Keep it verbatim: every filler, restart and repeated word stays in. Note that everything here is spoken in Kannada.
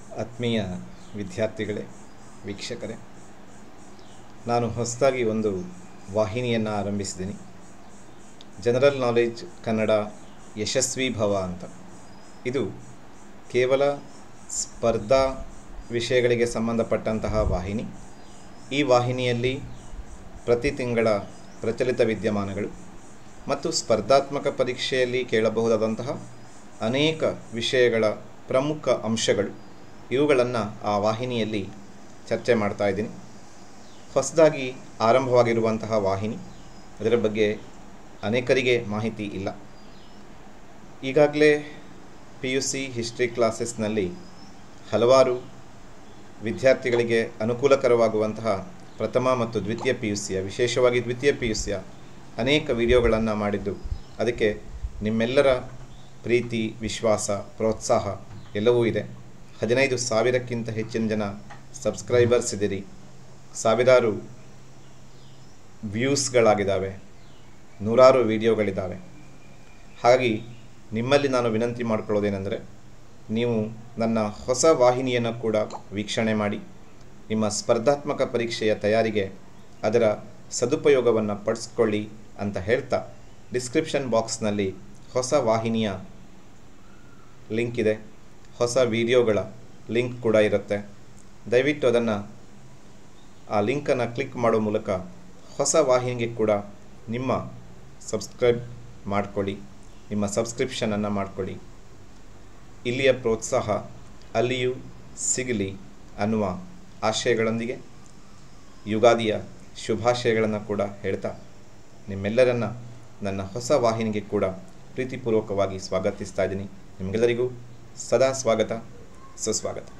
ಆತ್ಮೀಯ ವಿದ್ಯಾರ್ಥಿಗಳೇ, ವೀಕ್ಷಕರೇ, ನಾನು ಹೊಸದಾಗಿ ಒಂದು ವಾಹಿನಿಯನ್ನು ಆರಂಭಿಸಿದ್ದೀನಿ. ಜನರಲ್ ನಾಲೆಡ್ಜ್ ಕನ್ನಡ ಯಶಸ್ವಿ ಭವ ಅಂತ. ಇದು ಕೇವಲ ಸ್ಪರ್ಧಾ ವಿಷಯಗಳಿಗೆ ಸಂಬಂಧಪಟ್ಟಂತಹ ವಾಹಿನಿ. ಈ ವಾಹಿನಿಯಲ್ಲಿ ಪ್ರತಿ ತಿಂಗಳ ಪ್ರಚಲಿತ ವಿದ್ಯಮಾನಗಳು ಮತ್ತು ಸ್ಪರ್ಧಾತ್ಮಕ ಪರೀಕ್ಷೆಯಲ್ಲಿ ಕೇಳಬಹುದಾದಂತಹ ಅನೇಕ ವಿಷಯಗಳ ಪ್ರಮುಖ ಅಂಶಗಳು ಇವುಗಳನ್ನು ಆ ವಾಹಿನಿಯಲ್ಲಿ ಚರ್ಚೆ ಮಾಡ್ತಾ ಇದ್ದೀನಿ. ಹೊಸದಾಗಿ ಆರಂಭವಾಗಿರುವಂತಹ ವಾಹಿನಿ, ಅದರ ಬಗ್ಗೆ ಅನೇಕರಿಗೆ ಮಾಹಿತಿ ಇಲ್ಲ. ಈಗಾಗಲೇ ಪಿ ಯು ಸಿ ಹಿಸ್ಟ್ರಿ ಕ್ಲಾಸಸ್ನಲ್ಲಿ ಹಲವಾರು ವಿದ್ಯಾರ್ಥಿಗಳಿಗೆ ಅನುಕೂಲಕರವಾಗುವಂತಹ ಪ್ರಥಮ ಮತ್ತು ದ್ವಿತೀಯ ಪಿ ಯು ಸಿಯ ವಿಶೇಷವಾಗಿ ದ್ವಿತೀಯ ಪಿ ಯು ಸಿಯ ಅನೇಕ ವಿಡಿಯೋಗಳನ್ನು ಮಾಡಿದ್ದು, ಅದಕ್ಕೆ ನಿಮ್ಮೆಲ್ಲರ ಪ್ರೀತಿ, ವಿಶ್ವಾಸ, ಪ್ರೋತ್ಸಾಹ ಎಲ್ಲವೂ ಇದೆ. ಹದಿನೈದು ಸಾವಿರಕ್ಕಿಂತ ಹೆಚ್ಚಿನ ಜನ ಸಬ್ಸ್ಕ್ರೈಬರ್ಸ್ ಇದ್ದೀರಿ. ಸಾವಿರಾರು ವ್ಯೂಸ್ಗಳಾಗಿದ್ದಾವೆ, ನೂರಾರು ವಿಡಿಯೋಗಳಿದ್ದಾವೆ. ಹಾಗಾಗಿ ನಿಮ್ಮಲ್ಲಿ ನಾನು ವಿನಂತಿ ಮಾಡಿಕೊಳ್ಳೋದೇನೆಂದರೆ, ನೀವು ನನ್ನ ಹೊಸ ವಾಹಿನಿಯನ್ನು ಕೂಡ ವೀಕ್ಷಣೆ ಮಾಡಿ ನಿಮ್ಮ ಸ್ಪರ್ಧಾತ್ಮಕ ಪರೀಕ್ಷೆಯ ತಯಾರಿಗೆ ಅದರ ಸದುಪಯೋಗವನ್ನು ಪಡಿಸ್ಕೊಳ್ಳಿ ಅಂತ ಹೇಳ್ತಾ, ಡಿಸ್ಕ್ರಿಪ್ಷನ್ ಬಾಕ್ಸ್ನಲ್ಲಿ ಹೊಸ ವಾಹಿನಿಯ ಲಿಂಕ್ ಇದೆ, ಹೊಸ ವಿಡಿಯೋಗಳ ಲಿಂಕ್ ಕೂಡ ಇರುತ್ತೆ. ದಯವಿಟ್ಟು ಅದನ್ನು ಆ ಲಿಂಕನ್ನು ಕ್ಲಿಕ್ ಮಾಡೋ ಮೂಲಕ ಹೊಸ ವಾಹಿನಿಗೆ ಕೂಡ ನಿಮ್ಮ ಸಬ್ಸ್ಕ್ರೈಬ್ ಮಾಡಿಕೊಳ್ಳಿ, ನಿಮ್ಮ ಸಬ್ಸ್ಕ್ರಿಪ್ಷನನ್ನು ಮಾಡಿಕೊಳ್ಳಿ. ಇಲ್ಲಿಯ ಪ್ರೋತ್ಸಾಹ ಅಲ್ಲಿಯೂ ಸಿಗಲಿ ಅನ್ನುವ ಆಶಯಗಳೊಂದಿಗೆ ಯುಗಾದಿಯ ಶುಭಾಶಯಗಳನ್ನು ಕೂಡ ಹೇಳ್ತಾ, ನಿಮ್ಮೆಲ್ಲರನ್ನ ನನ್ನ ಹೊಸ ವಾಹಿನಿಗೆ ಕೂಡ ಪ್ರೀತಿಪೂರ್ವಕವಾಗಿ ಸ್ವಾಗತಿಸ್ತಾ ಇದ್ದೀನಿ. ನಿಮಗೆಲ್ಲರಿಗೂ ಸದಾ ಸ್ವಾಗತ, ಸುಸ್ವಾಗತ.